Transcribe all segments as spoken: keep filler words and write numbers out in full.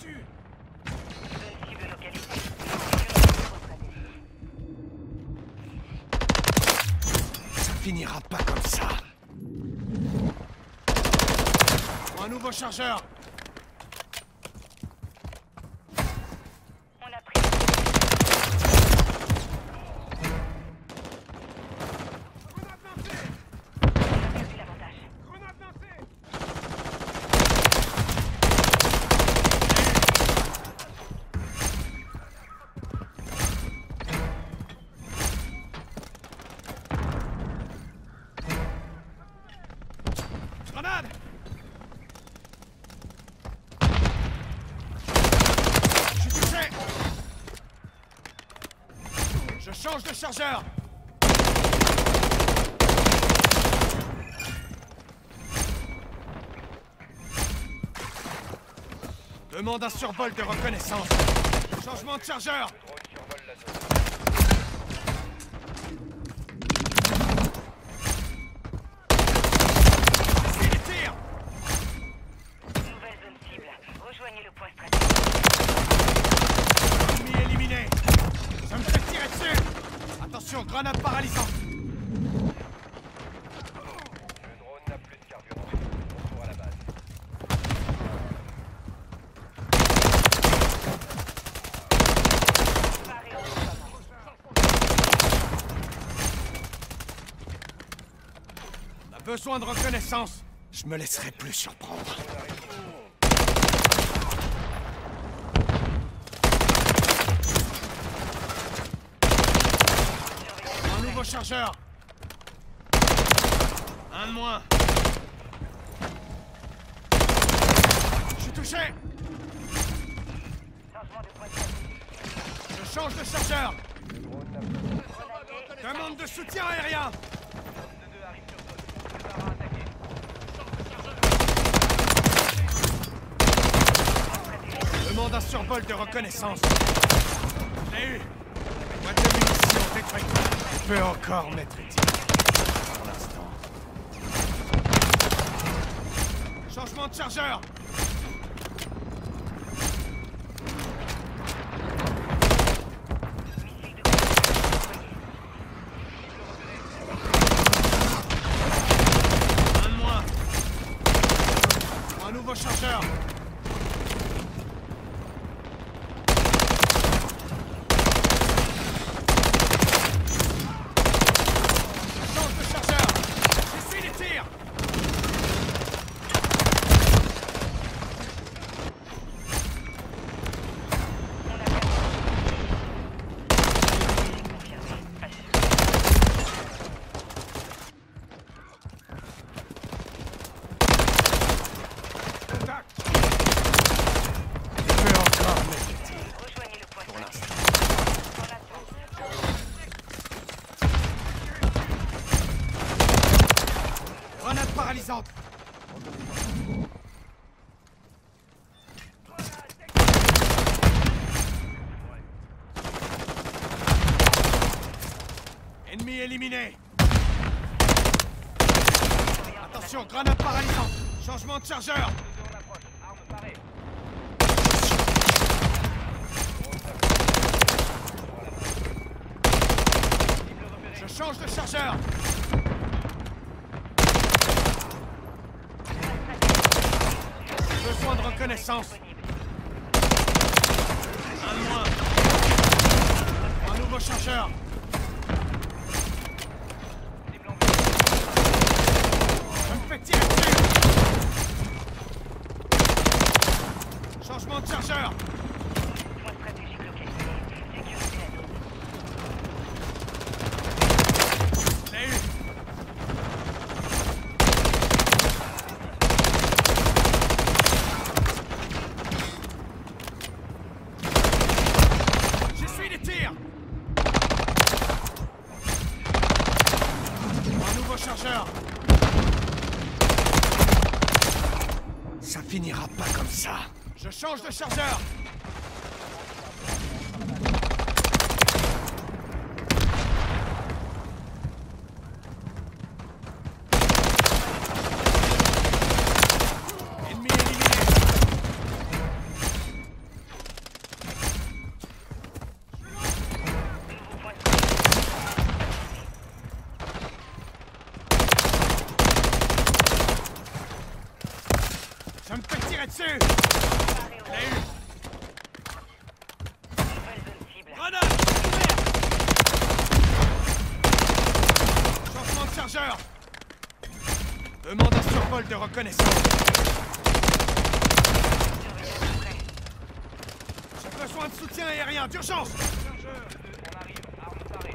dessus. Zone cible localisée. Ça finira pas comme ça. Un nouveau chargeur. On a pris. On a perdu l'avantage. Grenade lancée. Grenade. Je suis touché. Je change de chargeur. Demande un survol de reconnaissance. Changement de chargeur. Suis les tirs. Nouvelle zone cible. Rejoignez le point stratégique. Ennemi éliminé. Ça me fait tirer dessus. Attention, grenade paralysante. Le drone n'a plus de carburant. Retour à la base. Paré au déploiement. On a besoin de reconnaissance. Je me laisserai plus surprendre. Un nouveau chargeur. Un de moins. Je suis touché. Changement de point stratégique. Je change de chargeur. Le drone n'a plus de Grenadier. Demande de soutien aérien. deux arrive sur zone. Prépare à attaquer. Demande un survol de reconnaissance. Je l'ai eu. Boîte de munitions détruite. Je peux encore m'être utile. Pour l'instant. Changement de chargeur. Missile de contrôle déployé. Un de moins. Un nouveau chargeur. Change de chargeur. J'essuie les tirs. On a perdu. Confirmé. Assuré. Contact. Je peux encore m'être utile. Rejoignez le point Pour stratégique. l'instant. On avance. Grenade paralysante. Ennemi éliminé. Attention, grenade paralysante. Changement de chargeur. On approche. Arme parée. Je change de chargeur. Besoin de reconnaissance. Un de moins. Un nouveau chargeur. Je me fais tirer dessus. Changement de chargeur. Point stratégique localisé. Sécurisez la zone. Je l'ai eu. J'essuie les tirs. Un nouveau chargeur. Ça finira pas comme ça. Je change de chargeur. Ennemi éliminé. survol de reconnaissance. J'ai besoin de soutien aérien d'urgence. On arrive, arme tarée.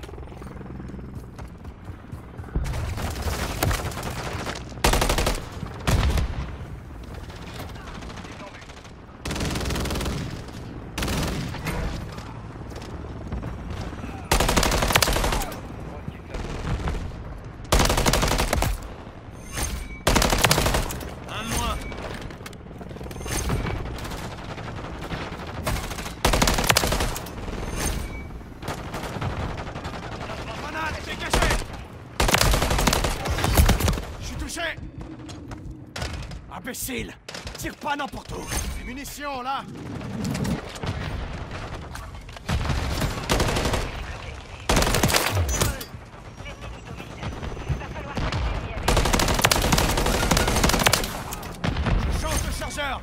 Un de moins. Grenade, dégagez. Je suis touché. Imbécile. Tire pas n'importe où. Des munitions, là. Je change de chargeur.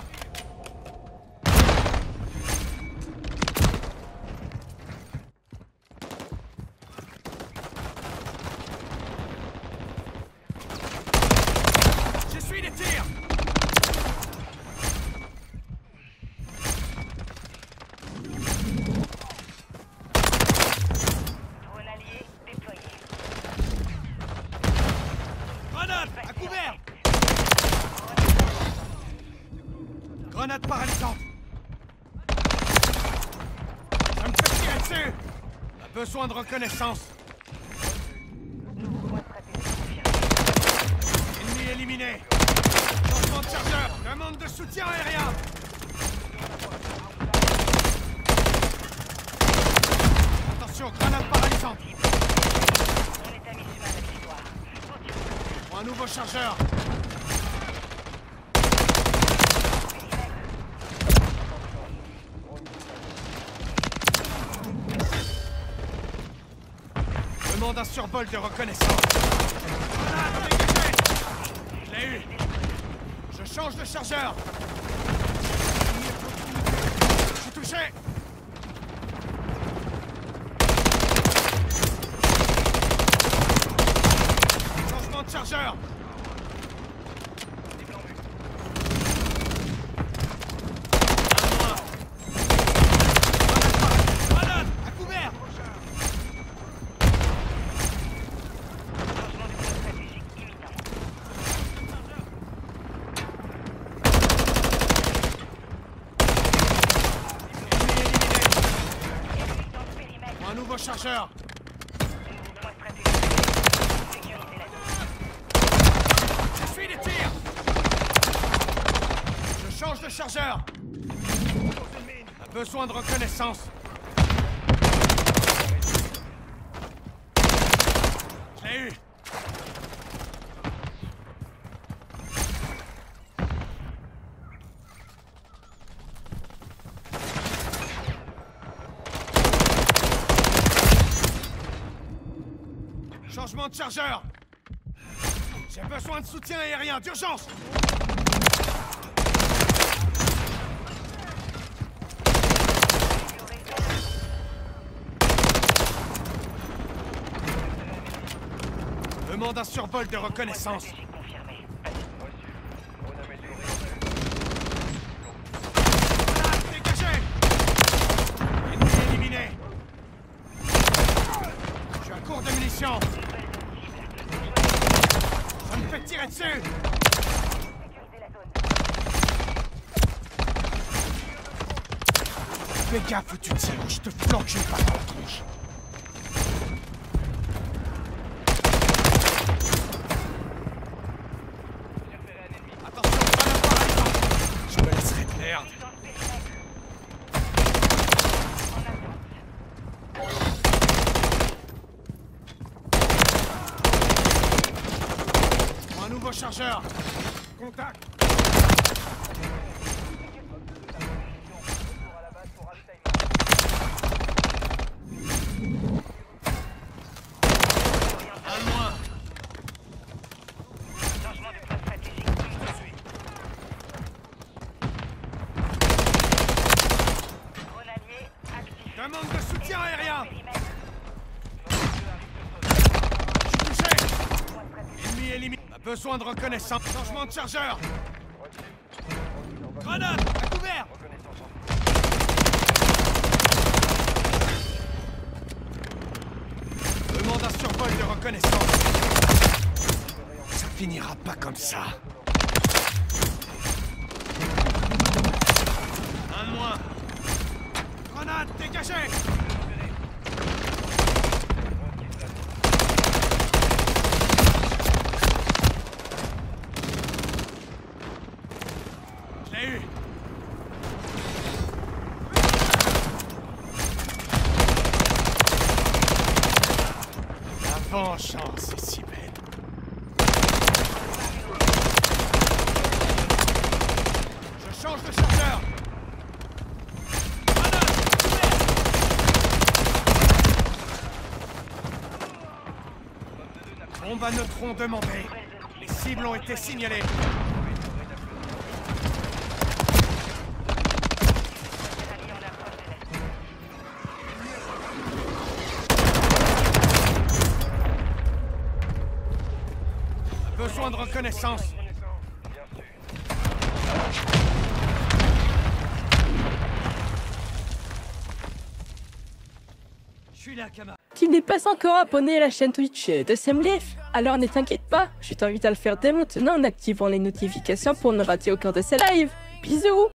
J'essuie les tirs. Drone allié déployé. Grenade, à couvert. Grenade paralysante. Ça me fait tirer dessus. On a besoin de reconnaissance. Nouveau point stratégique confirmé. Ennemi éliminé. Changement de chargeur. Demande de soutien aérien. Attention, grenade paralysante. On est à mi-chemin de la victoire. Continue. Un nouveau chargeur. Demande un survol de reconnaissance. Grenade, dégagez. Je l'ai eu. Je change de chargeur. Je suis touché. Changement de chargeur. Un moins. Grenade, à couvert. Changement de point stratégique imminent. Ennemi dans le périmètre. Un nouveau chargeur. Nouveau point stratégique. Sécurisez la zone. Je suis les tirs. Je change de chargeur. On a besoin de reconnaissance. Je l'ai eu. Changement de chargeur. J'ai besoin de soutien aérien d'urgence. Demande un survol de reconnaissance. Stratégique confirmé. Reçu. Drone amélioré. Grenade, dégagez. Ennemi éliminé. Je suis à court de munitions. Ça me fait tirer dessus. Sécurisez la zone. Fais gaffe où tu tires, ou je te flanque une balle dans la tronche. J'ai repéré un ennemi. Attention, grenade paralysante. Je me laisserai te perdre. Dans le périmètre. En attente. Un nouveau chargeur. Contact. Retour à la base pour ravitaillement. Un de moins. Changement de point stratégique. Je suis. Drone allié actif. Demande de soutien aérien. Périmètre. Je suis touché. Point stratégique. Ennemi éliminé. On a besoin de reconnaissance. Changement de chargeur. Grenade, à couvert. Demande un survol de reconnaissance. Ça finira pas comme ça. Un de moins. Grenade, dégagez. Je l'ai eu. La vengeance est si belle. Je change de chargeur. Bombe à neutrons demandée. Les cibles ont été signalées. Besoin de reconnaissance. Je suis là, camarade. Tu n'es pas encore abonné à la chaîne Twitch de Semleaf? Alors ne t'inquiète pas, je t'invite à le faire dès maintenant en activant les notifications pour ne rater aucun de ses lives. Bisous!